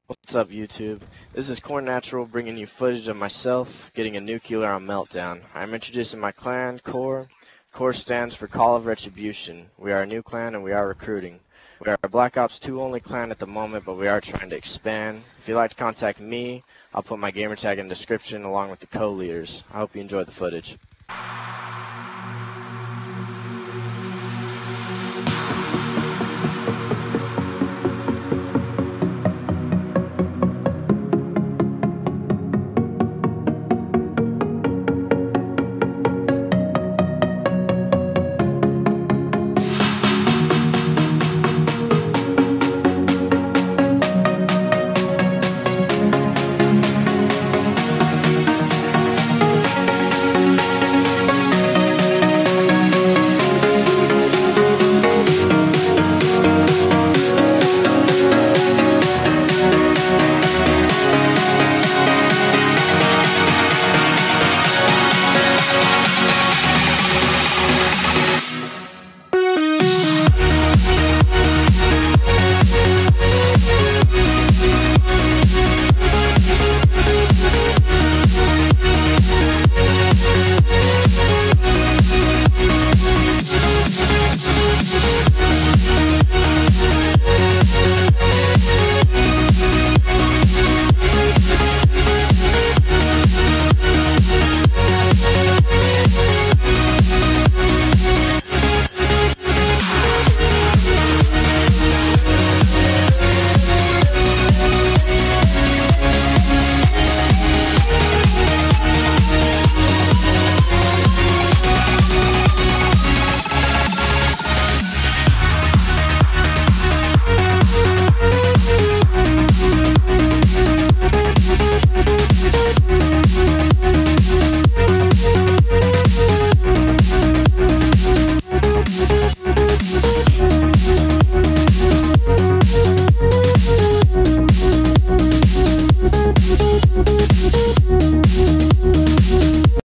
What's up, YouTube? This is CoR Natural bringing you footage of myself getting a nuclear on Meltdown. I'm introducing my clan, CoR. CoR stands for Call of Retribution. We are a new clan and we are recruiting. We are a Blackops2 only clan at the moment, but we are trying to expand. If you'd like to contact me, I'll put my gamertag in the description along with the co-leaders. I hope you enjoy the footage.